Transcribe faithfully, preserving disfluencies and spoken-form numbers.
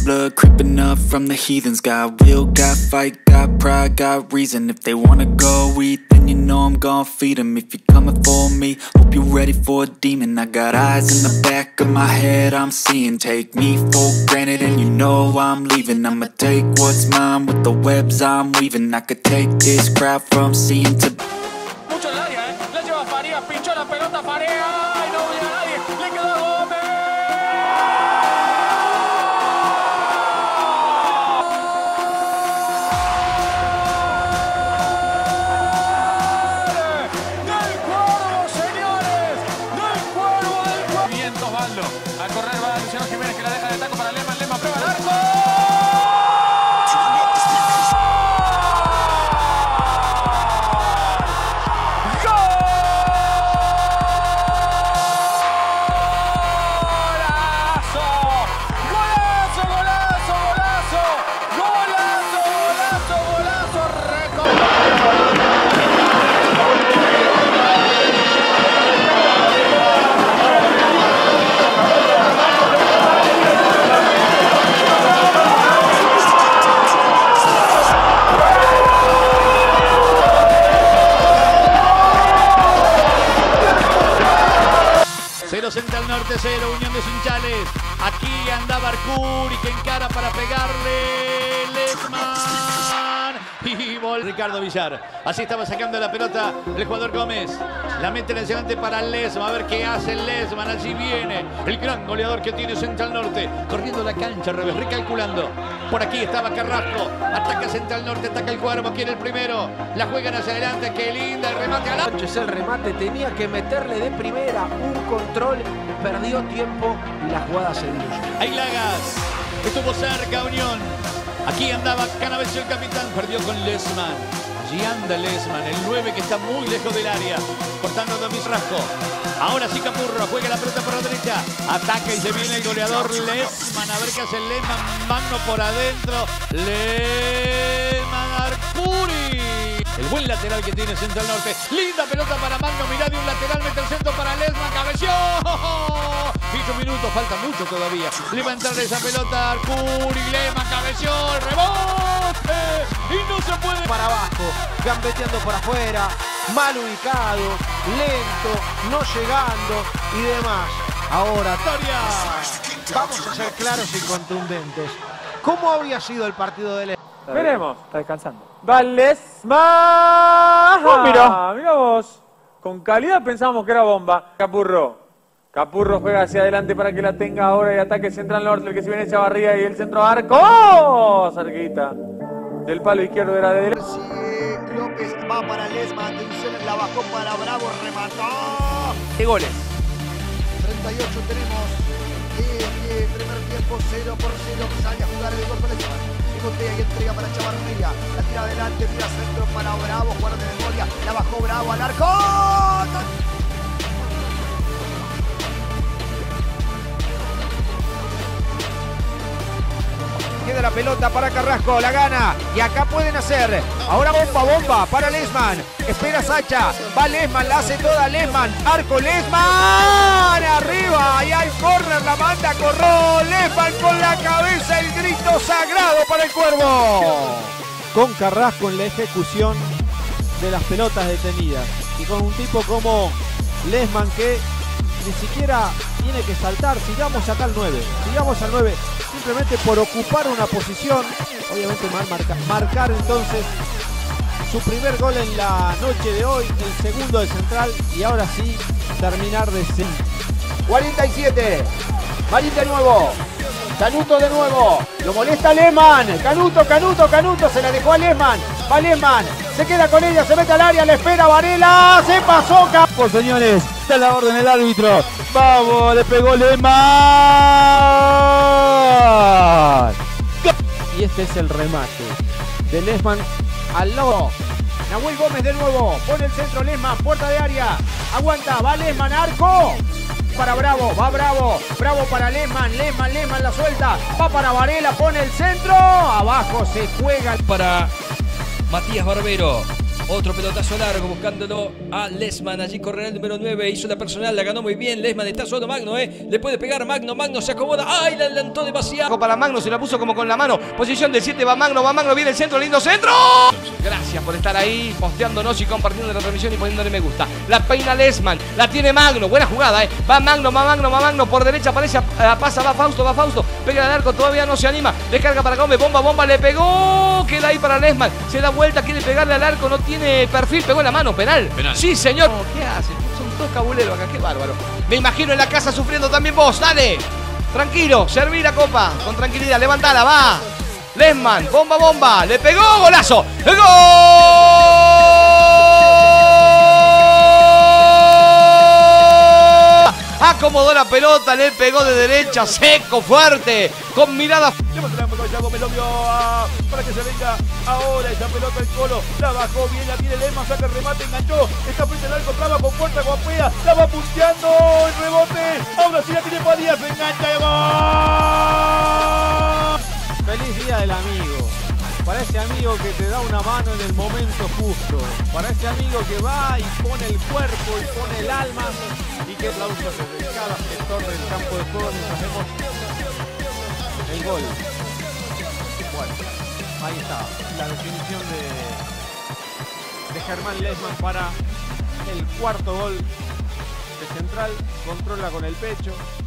blood creeping up from the heathens. Got will, got fight, got pride, got reason. If they wanna go eat, then you know I'm gon' feed them. If you're coming for me, hope you're ready for a demon. I got eyes in the back of my head, I'm seeing. Take me for granted and you know I'm leaving. I'ma take what's mine with the webs I'm weaving. I could take this crowd from seeing to... Mucho en el área, ¿eh? La lleva Farías, pinchó la pelota Farías. ¡Ay, no veía a nadie! ¡Le quedó a Gómez! ¡Del Cuervo, señores! ¡Del Cuervo, del Cuervo! Bien, Osvaldo. A correr va Luciano Jiménez, que la deja de taco para Lehmann. Lehmann prueba el arco. cero Central Norte, cero Unión de Sunchales. Aquí andaba Arcuri que encara para pegarle. Lehmann. Y vol Ricardo Villar. Así estaba sacando la pelota el jugador Gómez. La mete en el delante para Lehmann. A ver qué hace Lehmann. Allí viene el gran goleador que tiene Central Norte. Corriendo la cancha al revés, recalculando. Por aquí estaba Carrasco. Ataca Central Norte, ataca el Cuervo. Quiere el primero. La juegan hacia adelante. Qué linda el remate. A la... El remate tenía que meterle de primera un control. Perdió tiempo y la jugada se dio. Ahí Lagas. Estuvo cerca Unión. Aquí andaba Canavecio el capitán. Perdió con Lehmann. Allí anda Lehmann, el nueve que está muy lejos del área. Cortando a Domis Rasco. Ahora sí Capurro. Juega la pelota por la derecha. Ataca y se viene el goleador Lehmann. A ver qué hace Lehmann. Magno por adentro. Lehmann Arcuri. El buen lateral que tiene Central Norte. Linda pelota para Magno. Mirá de un lateral. Mete el centro para Lehmann. Cabeció. Diez minutos. Falta mucho todavía. Le va a entrar esa pelota Arcuri. Lehmann cabeció. El rebote. Y no se puede. Para abajo. Gambeteando por afuera. Mal ubicado. Lento. No llegando. Y demás. Ahora. Victoria. Vamos a ser claros y contundentes. ¿Cómo habría sido el partido de Lehmann? Veremos, está descansando. Va Lehmann. Oh, mira, mira vos. Con calidad pensábamos que era bomba. Capurro. Capurro juega hacia adelante para que la tenga ahora y ataque Central Norte. El que se viene Chavarría y el centro arco. ¡Oh! Cerquita. Del palo izquierdo de la derecha. Sigue López, va para Lehmann. Atención, la bajó para Bravo. Remató. ¿Qué goles? treinta y ocho tenemos. diez, diez, primer tiempo, cero por cero. Sale a jugar el gol con Lehmann. Y entrega para Chavarría, la tira adelante, tira centro para Bravo, jugador de memoria, la bajó Bravo al arco. Queda la pelota para Carrasco, la gana y acá pueden hacer. Ahora bomba, bomba para Lehmann. Espera Sacha, va Lehmann, la hace toda Lehmann. Arco Lehmann, arriba y hay córner, la manda, corrió Lehmann con la cabeza, el grito sagrado para el Cuervo. Con Carrasco en la ejecución de las pelotas detenidas y con un tipo como Lehmann que ni siquiera tiene que saltar. Sigamos acá al nueve, sigamos al nueve, simplemente por ocupar una posición. Obviamente mal marca, marcar entonces su primer gol en la noche de hoy, el segundo de Central y ahora sí terminar de ser. cuarenta y siete, Marín de nuevo, Canuto de nuevo, lo molesta Lehmann, Canuto, Canuto, Canuto, se la dejó a Lehmann, va Lehmann, se queda con ella, se mete al área, le espera Varela, se pasó. Por señores, está la orden del árbitro, vamos, le pegó Lehmann. Y este es el remate de Lehmann al lado. Nahuel Gómez de nuevo, pone el centro Lehmann, puerta de área, aguanta, va Lehmann, arco. Para Bravo, va Bravo, Bravo para Lehmann, Lehmann, Lehmann la suelta, va para Varela, pone el centro, abajo se juega. Para Matías Barbero, Otro pelotazo largo buscándolo a Lesman. Allí corre el número nueve. Hizo la personal, la ganó muy bien. Lesman está solo Magno, ¿eh? Le puede pegar Magno. Magno se acomoda. ¡Ay! La adelantó demasiado. Para Magno, se la puso como con la mano. Posición del siete, va Magno, va Magno, viene el centro, lindo centro. Gracias por estar ahí, posteándonos y compartiendo la transmisión y poniéndole me gusta. La peina Lesman, la tiene Magno. Buena jugada, ¿eh? Va Magno, va Magno, va Magno. Por derecha aparece, a, pasa, va Fausto, va Fausto. Pega al arco, todavía no se anima. Descarga para Gómez, bomba, bomba, le pegó. Queda ahí para Lesman. Se da vuelta, quiere pegarle al arco, no tiene perfil. Pegó en la mano, penal. penal. Sí, señor. Oh, ¿qué hace? Son dos cabuleros acá, qué bárbaro. Me imagino en la casa sufriendo también vos, dale. Tranquilo, serví la copa. Con tranquilidad, levantala, va. Lesman, bomba, bomba. Le pegó, golazo. ¡El gol! Acomodó la pelota, le pegó de derecha, seco, fuerte, con mirada. Le mostramos a Gómez, lo vio a... para que se venga ahora esa pelota el Colo. La bajó bien, la tiene Lesman, saca el remate, enganchó. Está frente al arco, traba con fuerza, guapea. La va punteando, el rebote. Ahora sí la tiene Padilla, se engancha y gol. Feliz día del amigo. Para ese amigo que te da una mano en el momento justo. Para ese amigo que va y pone el cuerpo y pone el alma. Y que aplausos desde cada sector del campo de juego mientras vemos el gol. Bueno, ahí está la definición de, de Germán Lesman para el cuarto gol de Central. Controla con el pecho.